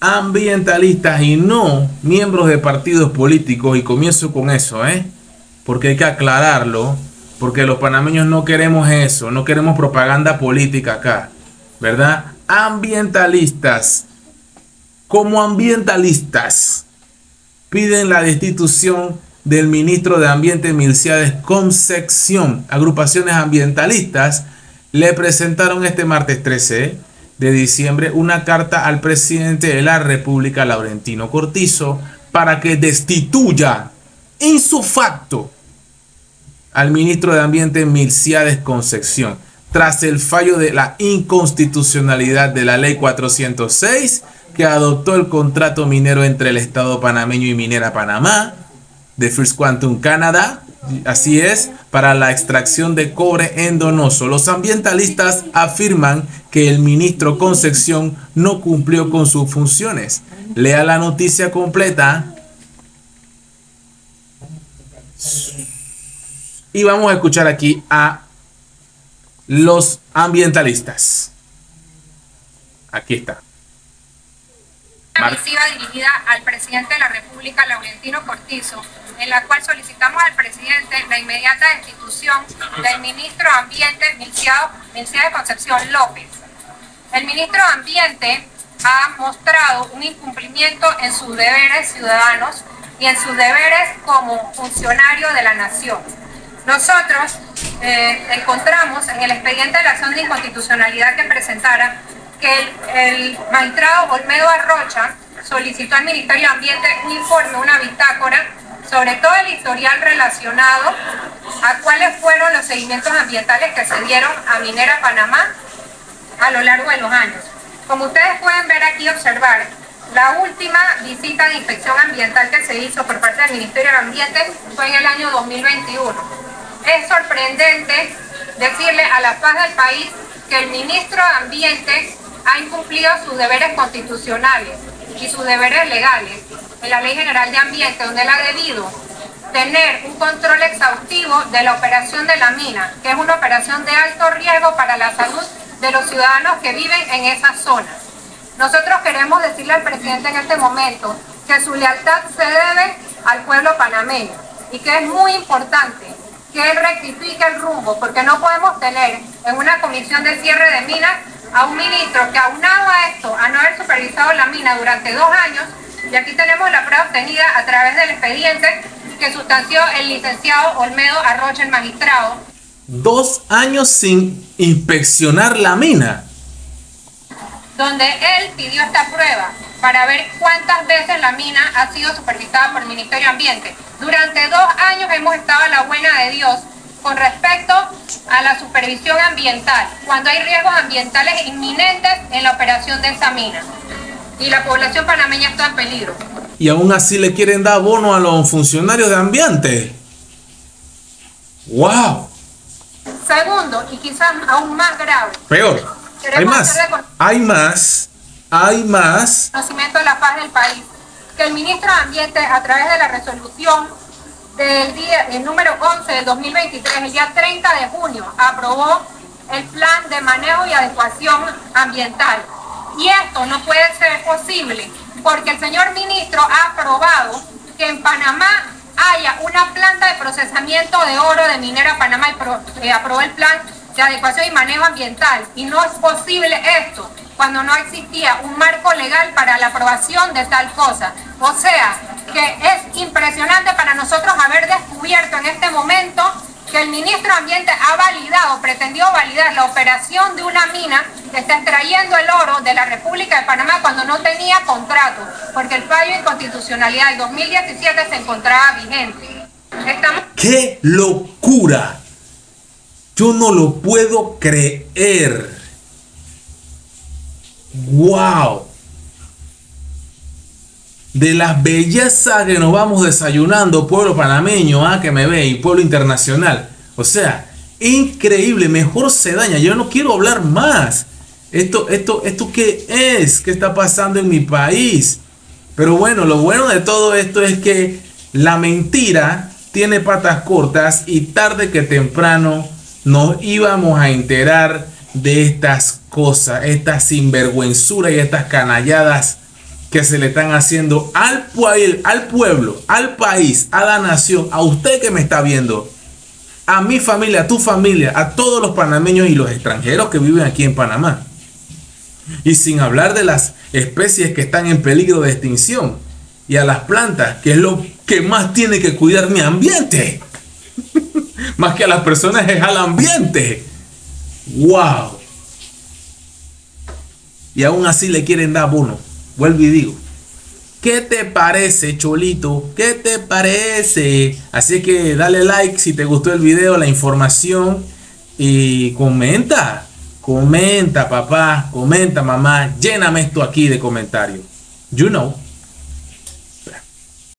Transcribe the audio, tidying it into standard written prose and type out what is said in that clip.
ambientalistas y no miembros de partidos políticos, y comienzo con eso, porque hay que aclararlo, porque los panameños no queremos eso, no queremos propaganda política acá, ¿verdad? Ambientalistas, como ambientalistas, piden la destitución del ministro de Ambiente Milciades Concepción. Agrupaciones ambientalistas le presentaron este martes 13 de diciembre una carta al presidente de la República, Laurentino Cortizo, para que destituya ipso facto al ministro de Ambiente Milciades Concepción, tras el fallo de la inconstitucionalidad de la ley 406 que adoptó el contrato minero entre el Estado panameño y Minera Panamá de First Quantum Canada, así es, para la extracción de cobre en Donoso. Los ambientalistas afirman que el ministro Concepción no cumplió con sus funciones. Lea la noticia completa y vamos a escuchar aquí a los ambientalistas. Aquí está. Una misiva dirigida al presidente de la República, Laurentino Cortizo, en la cual solicitamos al presidente la inmediata destitución del ministro de Ambiente, Milciades Concepción López. El ministro de Ambiente ha mostrado un incumplimiento en sus deberes ciudadanos y en sus deberes como funcionario de la nación. Nosotros encontramos en el expediente de la acción de inconstitucionalidad que presentara que el magistrado Olmedo Arrocha solicitó al Ministerio de Ambiente un informe, una bitácora, sobre todo el historial relacionado a cuáles fueron los seguimientos ambientales que se dieron a Minera Panamá a lo largo de los años. Como ustedes pueden ver aquí, observar, la última visita de inspección ambiental que se hizo por parte del Ministerio de Ambiente fue en el año 2021. Es sorprendente decirle a la paz del país que el ministro de Ambiente ha incumplido sus deberes constitucionales y sus deberes legales en la Ley General de Ambiente, donde él ha debido tener un control exhaustivo de la operación de la mina, que es una operación de alto riesgo para la salud de los ciudadanos que viven en esas zonas. Nosotros queremos decirle al presidente en este momento que su lealtad se debe al pueblo panameño y que es muy importante que él rectifique el rumbo, porque no podemos tener en una comisión de cierre de minas a un ministro que, aunado a esto, a no haber supervisado la mina durante 2 años, y aquí tenemos la prueba obtenida a través del expediente que sustanció el licenciado Olmedo Arrocha, el magistrado. 2 años sin inspeccionar la mina, donde él pidió esta prueba para ver cuántas veces la mina ha sido supervisada por el Ministerio de Ambiente. Durante 2 años hemos estado a la buena de Dios con respecto a la supervisión ambiental, cuando hay riesgos ambientales inminentes en la operación de esa mina. Y la población panameña está en peligro. Y aún así le quieren dar bono a los funcionarios de ambiente. ¡Wow! Segundo, y quizás aún más grave. Peor. Hay más. Conocimiento de la paz del país. Que el ministro de Ambiente, a través de la resolución el número 11 del 2023, el día 30 de junio, aprobó el plan de manejo y adecuación ambiental. Y esto no puede ser posible porque el señor ministro ha aprobado que en Panamá haya una planta de procesamiento de oro de Minera Panamá y aprobó el plan de adecuación y manejo ambiental. Y no es posible esto cuando no existía un marco legal para la aprobación de tal cosa. O sea, que es impresionante para nosotros haber descubierto en este momento que el ministro de Ambiente ha validado, pretendió validar la operación de una mina que está extrayendo el oro de la República de Panamá cuando no tenía contrato, porque el fallo de inconstitucionalidad del 2017 se encontraba vigente. ¡Qué locura! Yo no lo puedo creer. ¡Wow! De las bellezas que nos vamos desayunando, pueblo panameño, que me ve, y pueblo internacional. O sea, increíble, mejor se daña. Yo no quiero hablar más. ¿Esto qué es? ¿Qué está pasando en mi país? Pero bueno, lo bueno de todo esto es que la mentira tiene patas cortas y tarde que temprano nos íbamos a enterar de estas cosas, estas sinvergüenzuras y estas canalladas que se le están haciendo al pueblo, al país, a la nación, a usted que me está viendo, a mi familia, a tu familia, a todos los panameños y los extranjeros que viven aquí en Panamá. Y sin hablar de las especies que están en peligro de extinción y a las plantas, que es lo que más tiene que cuidar mi ambiente. Más que a las personas es al ambiente. ¡Wow! Y aún así le quieren dar bono. Vuelvo y digo, ¿qué te parece, Cholito? ¿Qué te parece? Así que dale like si te gustó el video, la información, y comenta. Comenta, papá, comenta, mamá. Lléname esto aquí de comentarios. You know.